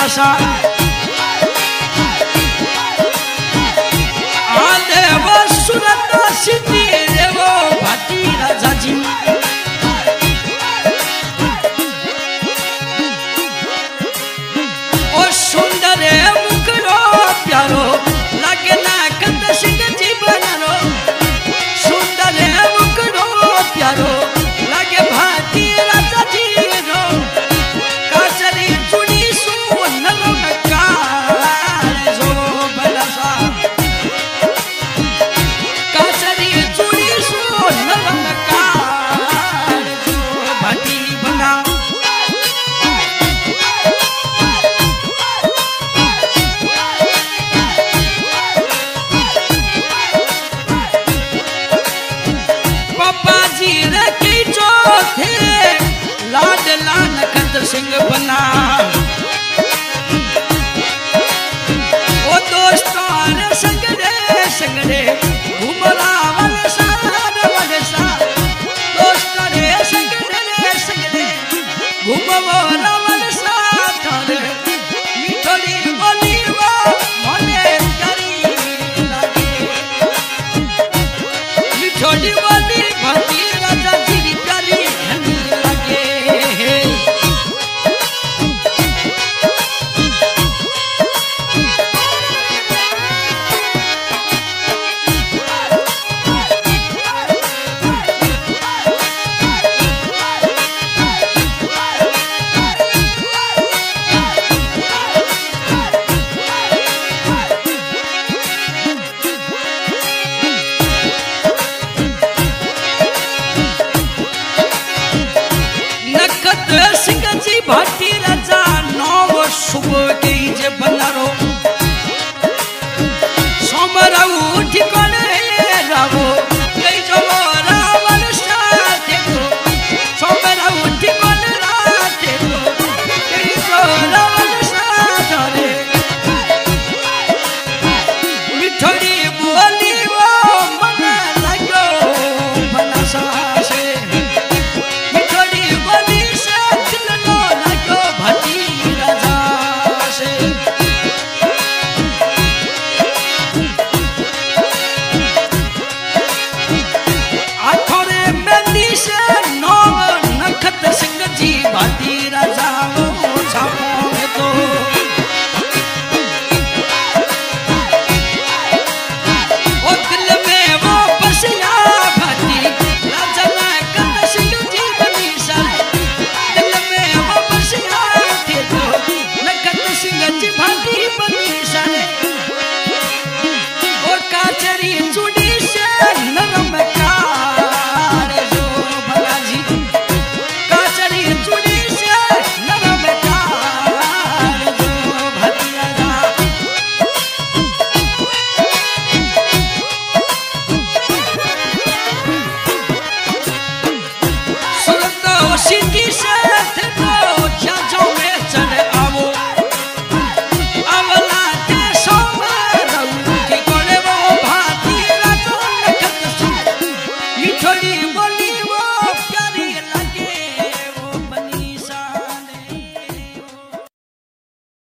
सा आले वो सूरत सिटी रे वो भाटी राजा जी ओ सुंदर मुखरो प्यारो लगे ना कंद सिंह जी बनारो सुंदर मुखरो प्यारो लगे भाटी राजा जी रो काचरी चुड़ी सुनर कार जो बलसा काचरी चुड़ी सुनर कार जो भाटी बना लाडला नखत सिंह बना ओ दोस्तार संगरे घुमला वलसा दोस्तारे संगरे घुमला वलसा थारे मिठोली बोली वो मने करी लागे मिठोली बोली भाती राजा जी प्यारी भाटी राजा नव शुभ के जे बनारो सोमरा उठी कोने रावो कई जो रावण साथे को सोमरा उठी कोने राते को कई जो रावण साथे मिठोड़ी बोली वो मन लागो बनसा से भाटी राजा वो छापो तो ओ दिल में वो बसिया भाटी राजा ना कंद सिंह जी बनी सर दिल में वो बसिया थे तो नकत सिंह जी भाटी बनी सर और काचरी चूड़ी से नरम कार जो भला जी काचरी चूड़ी सिटी